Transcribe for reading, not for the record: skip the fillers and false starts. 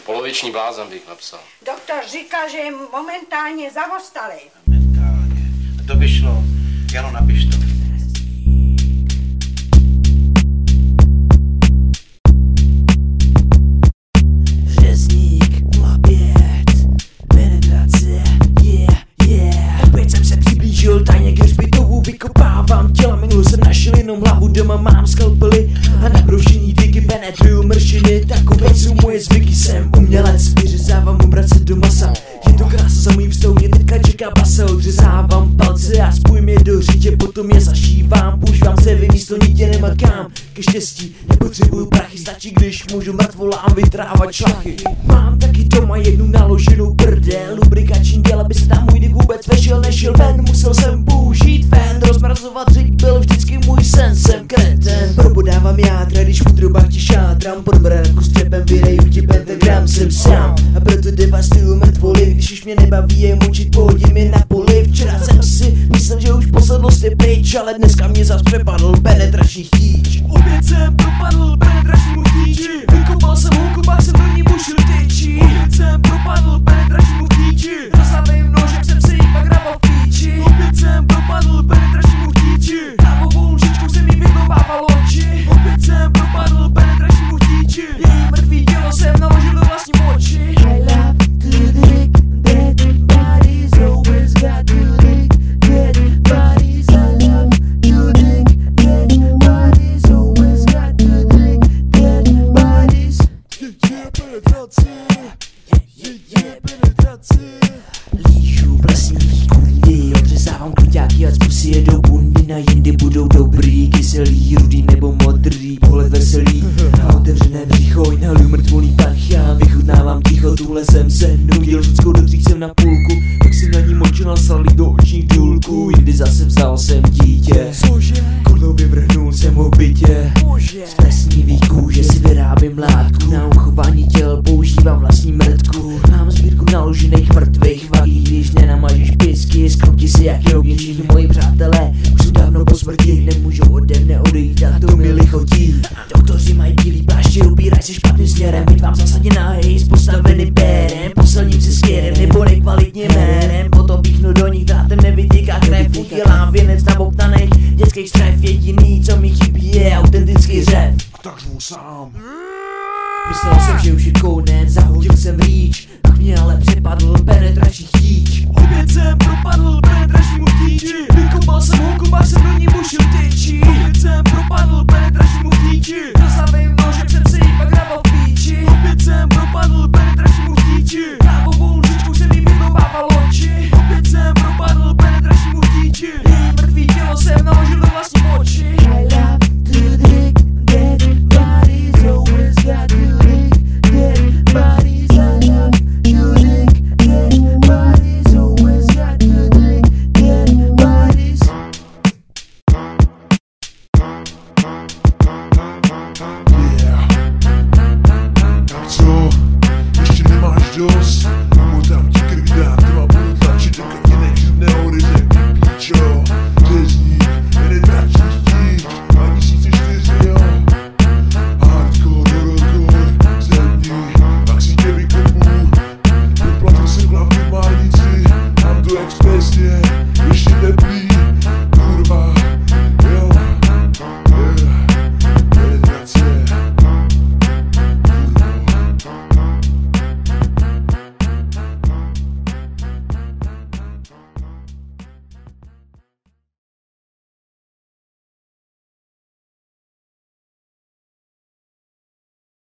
Poloviční blázen bych napsal. Doktor říká, že je momentálně zavostalý. Momentálně. To by šlo. Jano, napiš to. Řezník 05, penetrace, yeah. Opět jsem se přiblížil tajně k hřbitovu, vykopávám těla, minul jsem našel jenom hlavu, doma mám skalpely a na broušení díky penetruju mršiny, takové jsou moje zvyky, jsem umělec, vyřezávám obrace do masa, je to krása za mým vztou, mě teďka čeká basa, odřezávám palce a spojím je do řítě, potom je zašívám, používám se místo nitě nemakám, ke štěstí nepotřebuju prachy, stačí když můžu mrtvolám vytrávat šlachy. Mám taky doma jednu naloženou prdel, lubrikační gel, aby se tam můj dyk vůbec vešel, nešel ven, musel jsem použít fén, rozmrazovat řiď byl vždycky můj sen, jsem kreten, probodávám jádra, když v útrobách ti šátrám, pod branku s třepem vyreju ti pentagram, jsem sám a proto devastuju mrtvoly, když už mě nebaví je mučit, pohodím je na poli, včera jsem si myslel, že už posedlost je pryč, ale dneska mě zas přepadl penetrační chtíč. Opět jsem propadl penetračnímu chtíči, vykopal jsem houku, pak jsem do ní bušil tyči. Opět jsem propadl penetračnímu chtíči, zaslavým nožem jsem si jí pak hrabal v píči. Opět jsem propadl penetračnímu chtíči, pravou lžičkou jsem jí vydobával oči. Opět jsem propadl penetračnímu chtíči, její mrtvý tělo jsem naložil do vlastní moči. I love to dick, dead bodies always got to dick, dead bodies. I love to dick, dead bodies always got to dick, dead bodies. Penetrace, penetrace. Lížu vlastní kundy, odřezávám kluťáky a z pusy jedou bundy, na jindy budou dobrý, kyselý, rudý nebo modrý, pohled veselý a otevřené břicho, inhaluju mrtvolný pach, já vychutnávám ticho, tuhle jsem se nudil, ženskou do dřív jsem na půlku, pak si na ní močil nasalý do očních důlků, jindy zase vzal jsem dítě, kudlou vyvrhnul jsem ho bytě, z plesnivých kůže si vyrábím látku, na uchování těl používám vlastní mrtku, mám sbírku naložených mrtvých vagí, když nenamažeš pisky, skrouti si jak jogi, všichni moji přátelé už jsou dávno po smrti, nemůžou ode mne odejít a to mi lichotí. Doktoři mají bílý pláště, ubíraj se špatným směrem, být vám zasadě nahej, postavený pérem, posilním si skérem nebo nekvalitním mérem, potom píchnu do nich drátem, nevytíká krev, udělám věnec nabobtaných dětských střev, jediný co mi chybí je autentický řev. Tak žvu sám. Myslel jsem, že už je konec, zahodil jsem rýč, pak mě ale přepadl penetrační chtíč. Opět jsem propadl penetračnímu chtíči, vykopal jsem houku, pak jsem do ní bušil tyči. Opět jsem propadl penetračnímu chtíči, zaslavým nožem jsem si jí pak hrabal v píči. Opět jsem propadl penetračnímu chtíči, pravou lžičkou jsem jí vydobával oči. Opět jsem propadl penetračnímu chtíči, její mrtvý tělo jsem naložil do vlastní moči. I love to dick, dead bodies always got to dick, dead bodies. I love to dick, dead bodies always got to dick, dead bodies. Yeah. Tak co? Ještě nemáš dost?